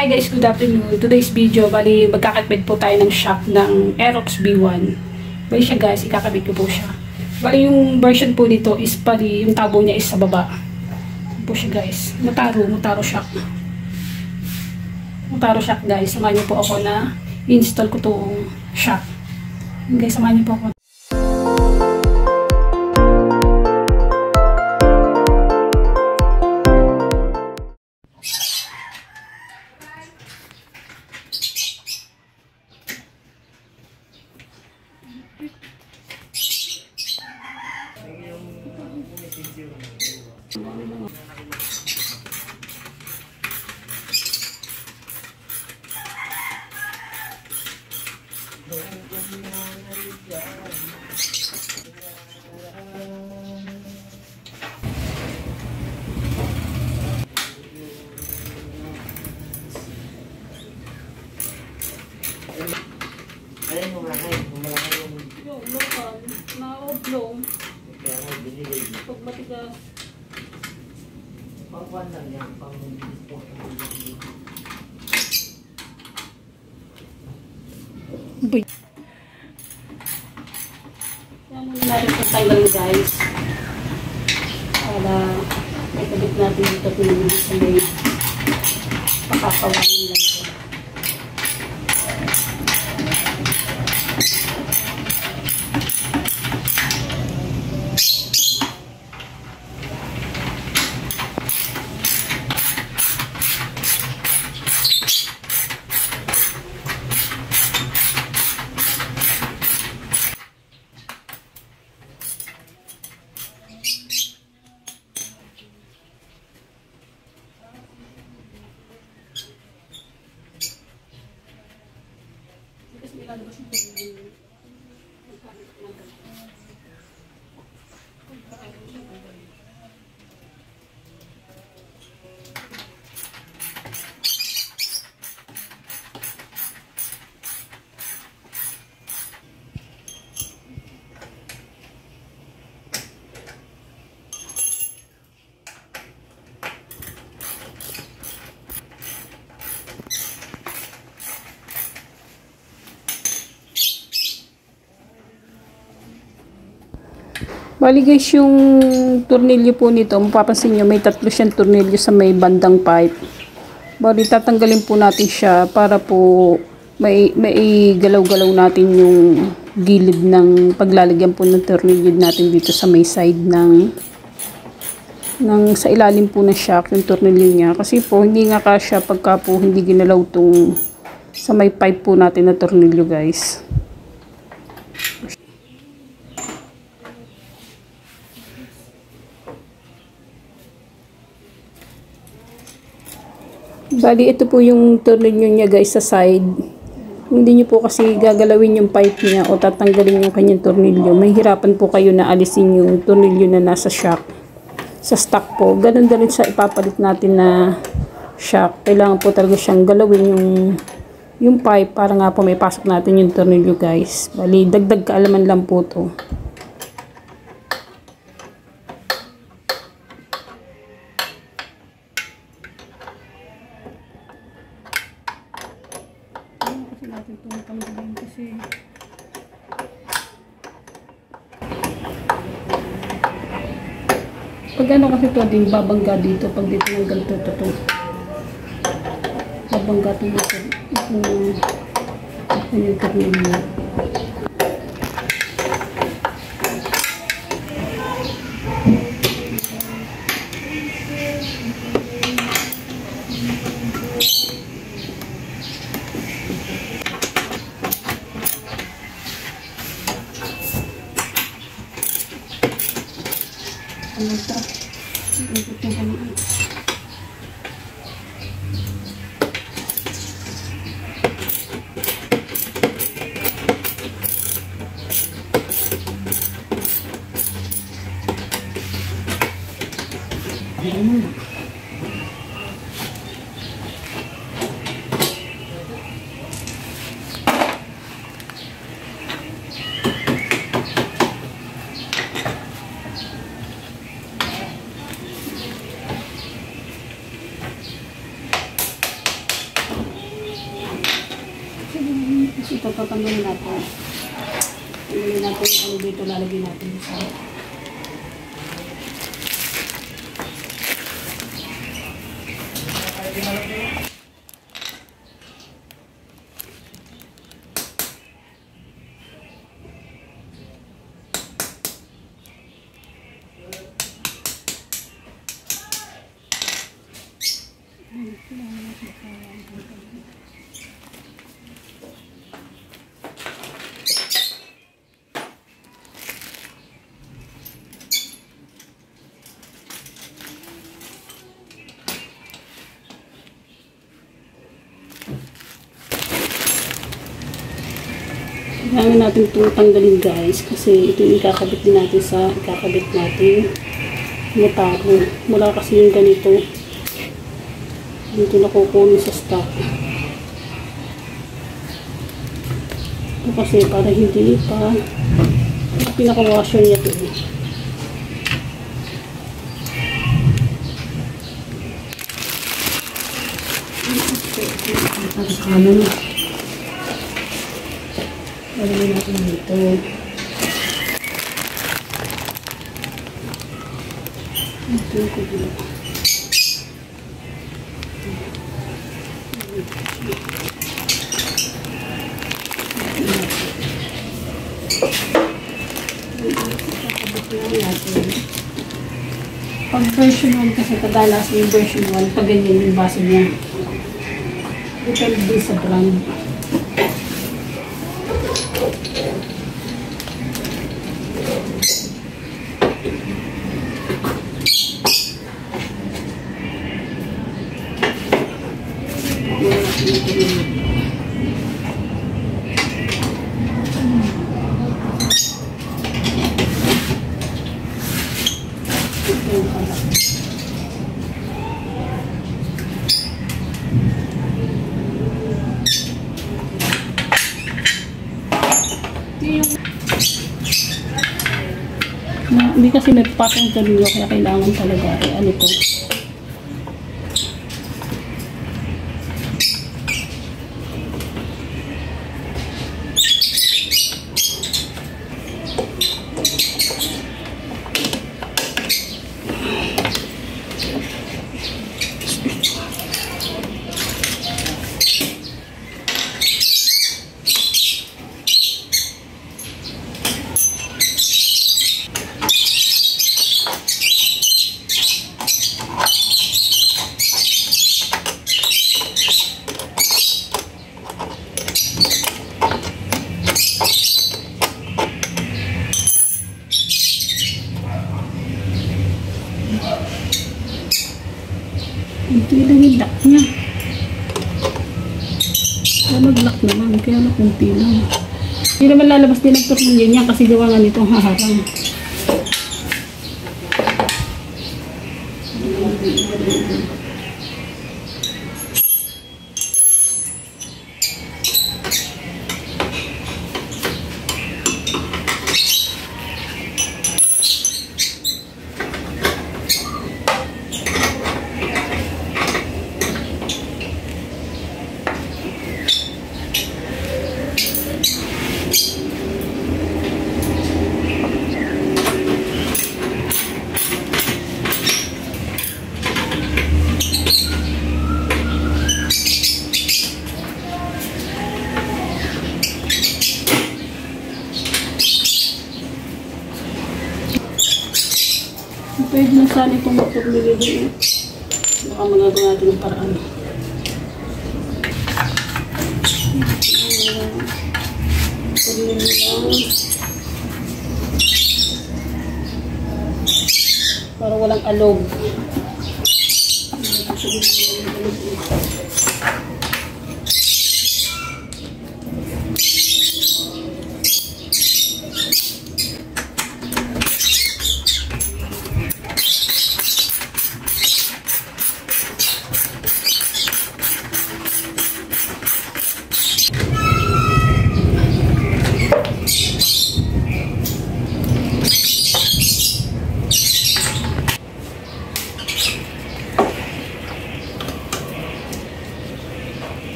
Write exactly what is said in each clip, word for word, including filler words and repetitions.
Hi guys, good afternoon. Today's video, bali magkakabit po tayo ng shock ng Aerox B one. Bali siya guys, ikakabit ko po siya. Bali yung version po nito is bali yung tabo niya is sa baba. Ito po siya guys. Mutaro, Mutaro shock. Mutaro shock guys. Samahan niyo po ako na install ko tong shock. Guys, samahan niyo po ako. Alin mo nga kayo? Kung malaki yung... Yung lokal, na-oblong. Kaya nga, binigay mo. Pag matigas. Pang-one lang yan. Pang-sport. Uy. Yan muna natin sa tanggal guys. Para may kabit natin dito pinagin sa may pakakawanin lang ito. Bali guys, yung tornilyo po nito, mapapansin nyo, may tatlo siyang tornilyo sa may bandang pipe. Bali, tatanggalin po natin siya para po may, may galaw-galaw natin yung gilid ng paglalagyan po ng tornilyo natin dito sa may side ng, ng sa ilalim po ng shock, yung tornilyo niya. Kasi po, hindi nga kasya pagka po hindi ginalaw tong sa may pipe po natin na tornilyo guys. Bali, ito po yung tornilyo niya guys sa side. Hindi nyo po kasi gagalawin yung pipe niya o tatanggalin yung kanyang tornilyo. May hirapan po kayo na alisin yung tornilyo na nasa shock. Sa stock po. Ganun din sa ipapalit natin na shock. Kailangan po talaga siyang galawin yung, yung pipe para nga po may pasok natin yung tornilyo guys. Bali, dagdag kaalaman lang po to. Natin itong tanggalin kasi pag ano kasi ito din babangga dito pag dito ng ganito ito babangga ito dito ito yung tornilyo. Ano ito? Ikot yung kanyang. Ayan. Kasi ito tatanggalin natin. Tanggalin natin yung ano dito, lalagyan natin sa kailangan natin itong tanggalin guys kasi ito yung ikakabit din natin sa ikakabit natin motaro. Mula kasi yung ganito dito nakukunin sa stock. Ito kasi para hindi pa pinaka-washer niya ito. Tapos ano na lalagyan natin dito. Ito yung kubila. Pag version one kasi kadalas yung version one pag ganyan yung base niya. Depende din sa brand. Na, hindi kasi may patong tornilyo kaya kailangan talaga eh, ano to. Ito lang yung lock niya. Kaya mag-lock naman. Kaya nakunti lang. Hindi naman lalabas din ang tornilyo niya kasi gawa nga nitong haharang. Pwede na sana itong magpapamili din. Baka magagawa natin ng paraan. Para walang alog.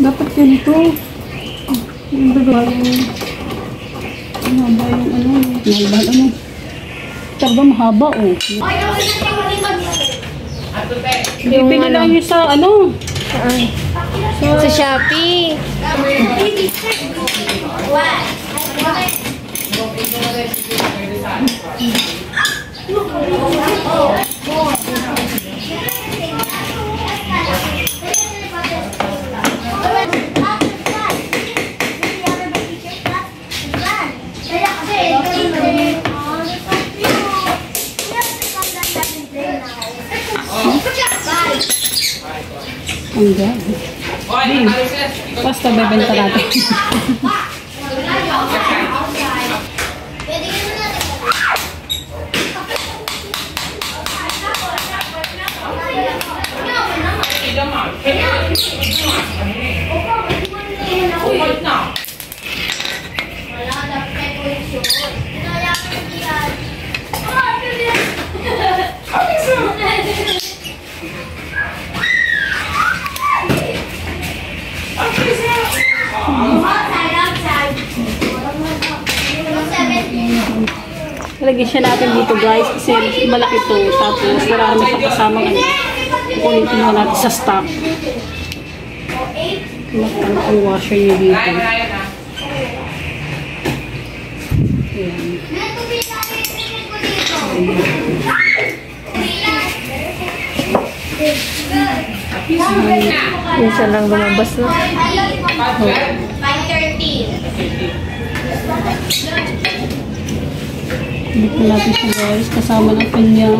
Dapat ganito. Yung gagawa yung... Ano ba yung ano? Mahal ano? Talaga mahaba oh. Bibili lang yun sa ano? Sa Shopee. Hanggang. Basta bebenta natin. Lagyan siya natin dito guys kasi malaki to. Tapos wala naman sa kasamang ano. Kukulitin mo natin sa stock. Ano ang washer niya dito. Ayan. Minsan lang lumabas na. Dito natin siya guys. Kasama ng kanyang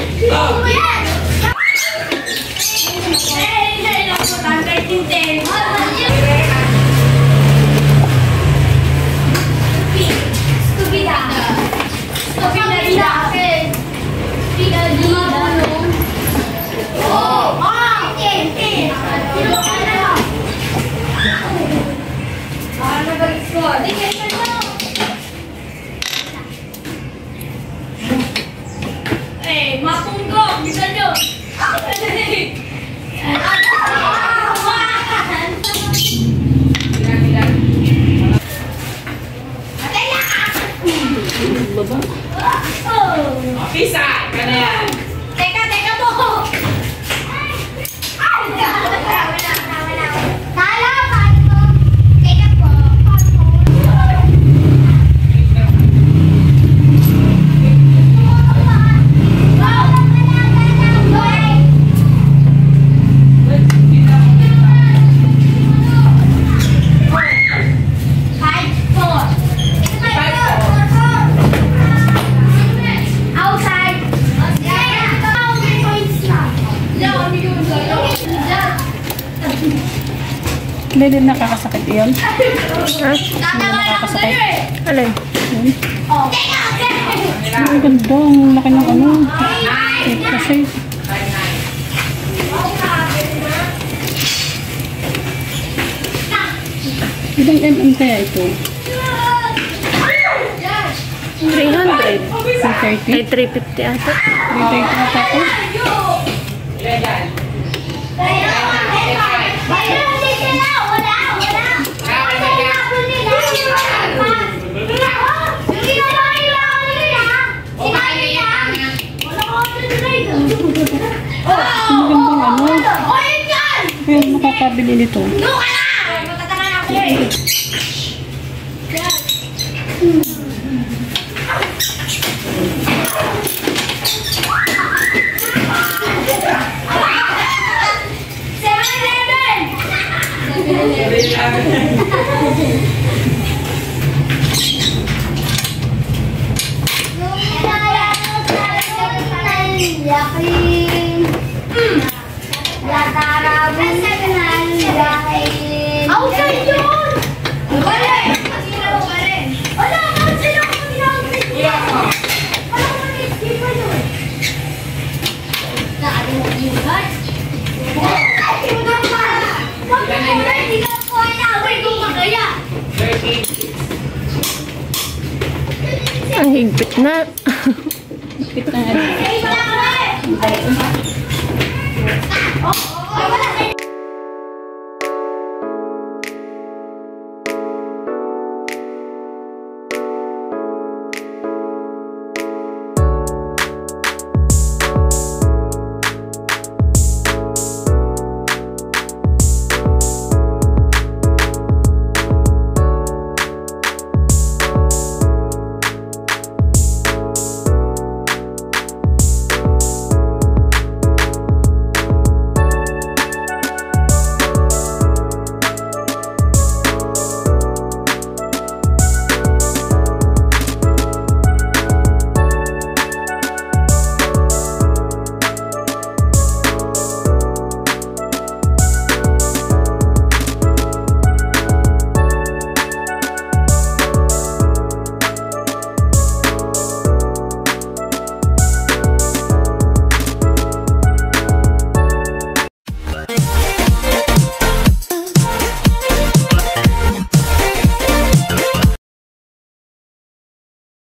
Eh, mapunggok! Bisa nyo! baba. Pisa! Kaya yan! Teka, teka po! Hindi din nakakasakit yun. Hindi nakakasakit. Alay. Yun. Ang ganda. Ang laki ng ano. Safe na safe. Ilang mm kaya ito? three hundred. three thirty? Ay, three fifty ata. three thirty ata ito? Ang gandang ano. Kaya makakabili nito. Ang higpit na. Higpit na nga.